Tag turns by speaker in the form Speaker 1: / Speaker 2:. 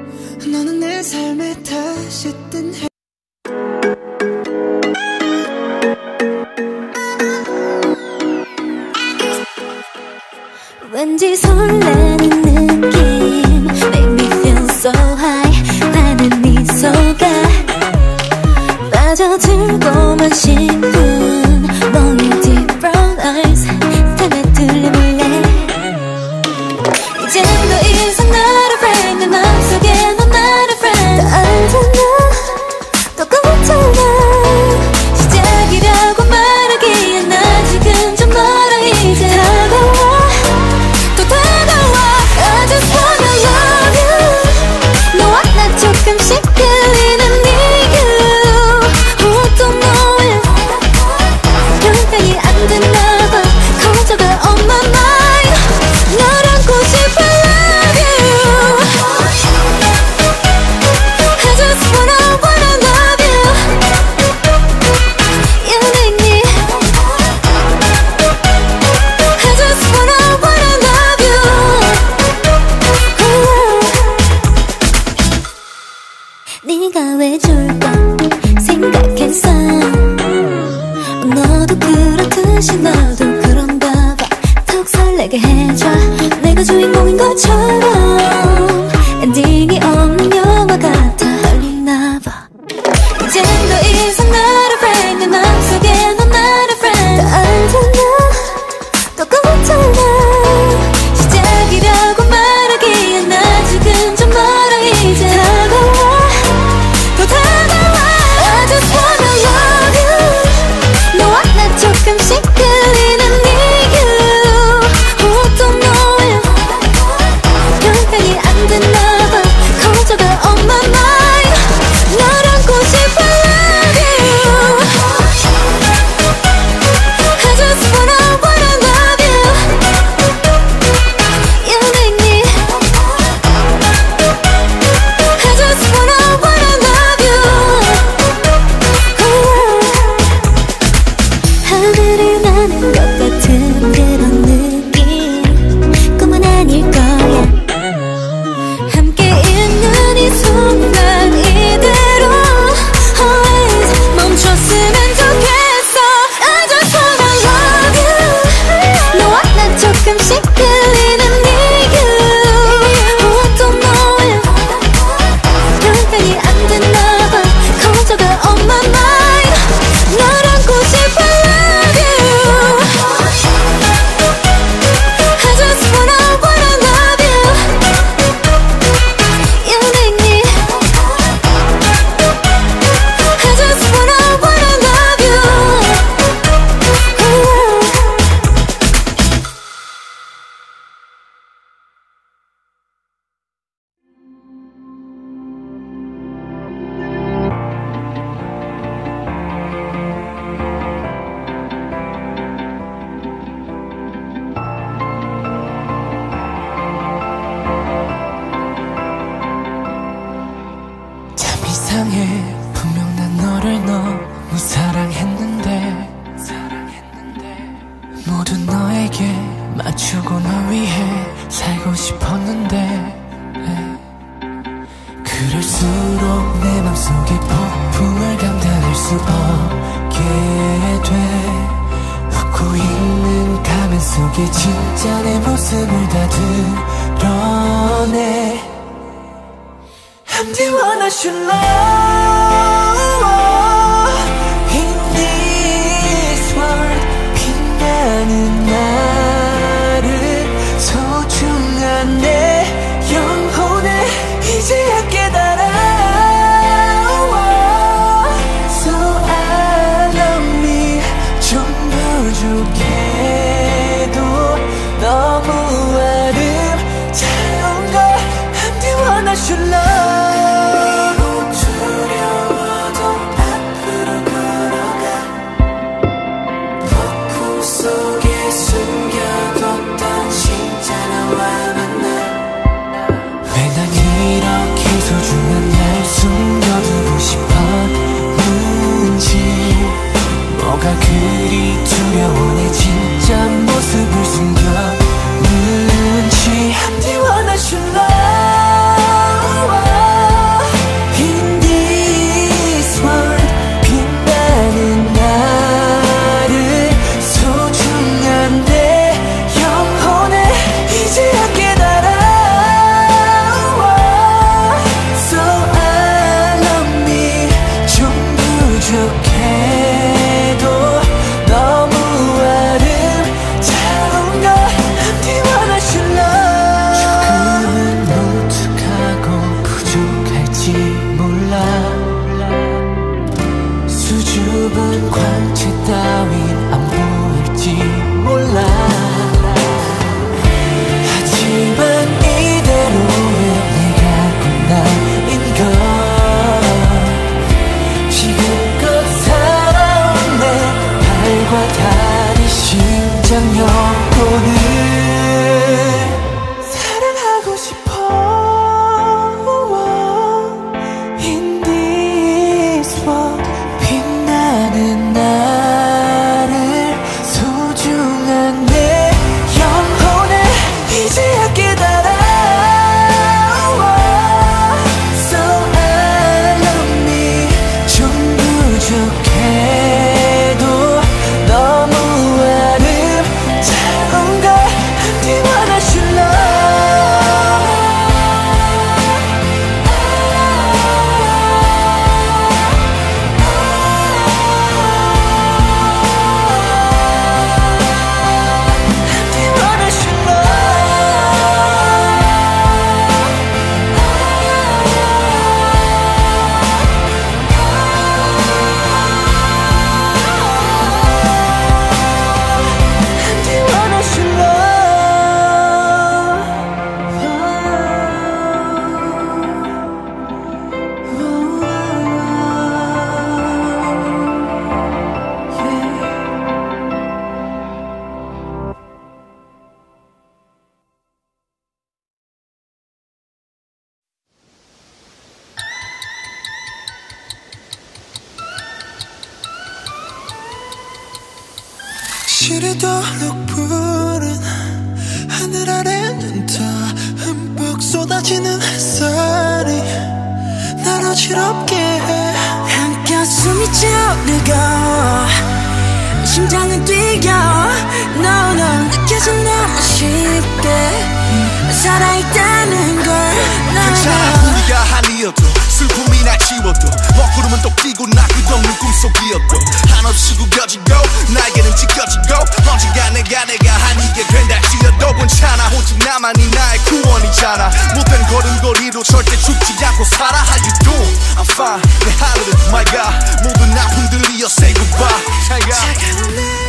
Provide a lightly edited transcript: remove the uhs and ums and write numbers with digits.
Speaker 1: 너는 내 삶에 다시 뜬 해.
Speaker 2: 왠지 설레는 느낌 Make me feel so high 나는 미소가 빠져들고만 싶은 너의 deep brown eyes 다 내뚫려볼래 이젠 더 이상 not afraid 내 맘속에 넌 not afraid 다 알잖아 똑같잖아 시작이라고 말하기엔 아직은 좀 멀어 이제 다가와 I just wanna love you 너와 나 조금씩 끌리는 이유 어떤 너의 결정이 안 됐나봐 걱정가 on my mind 널 안고 싶어 love you I just wanna love you You make me I just wanna love you 네가 왜 좋을까 생각했어 너도 그렇듯이 나도 그런가 봐 턱 설레게 해줘 내가 주인공인 것처럼 엔딩이 없는 영화 같아 떨리나 봐 이젠 더 이상 not afraid 내 맘속에 넌 not afraid 다 알잖아 똑같잖아 시작이라고 말하기엔 아직은 좀 멀어 이제 다가와 I just wanna love you 너와 나 조금씩 끌리는 이유 어떤 너의 결정이 안 됐나봐 걱정가 on my mind 널 안고 싶어 love you I just wanna love you You make me I just wanna love you 하늘을 나는 것 같은 그런 느낌 꿈은 아닐 거야 함께 있는 이 순간 이대로 always 멈췄으면 좋겠어 I just wanna love you 너와 나 조금씩 끌리는 이유 어떤 너의 결정이 안 됐나봐 걱정가 on my mind 널 안고 싶어 love you I just wanna love you You make me I just wanna love you
Speaker 1: 참 이상해 분명 난 너를 너무 사랑했는데 모두 너에게 맞추고 널 위해 살고 싶었는데 그럴수록 내 맘속에 폭풍을 감당할 수 없게 돼 웃고 있는 가면 속에 진짜 내 모습을 다 드러내 I'm the one I should love in this world 빛나는 나를 소중한 내 영혼을 이제야 깨달아 So I love me 좀 부족해도 너무 아름다운 걸 I'm the one I should love 지르도록 푸른 하늘 아래는 더 흠뻑 쏟아지는 햇살이 날 어지럽게 해
Speaker 3: 한가슴이 쫄르고 심장은 뛰어 No no 느껴져 너무 쉽게 살아있다는 걸
Speaker 4: 괜찮아 우리가 아니어도 슬픔이 날 지워도 먹구름은 또 끼고 나 끝없는 꿈속이었고 한없이 구겨지고 날개는 찢겨지고 언젠가 내가 아니게 된다지어도 괜찮아 오직 나만이 나의 구원이잖아 못된 걸음걸이로 절대 죽지 않고 살아 How you doing? I'm fine 내 하늘은 my God 모든 아픔들이여 say goodbye 잘 가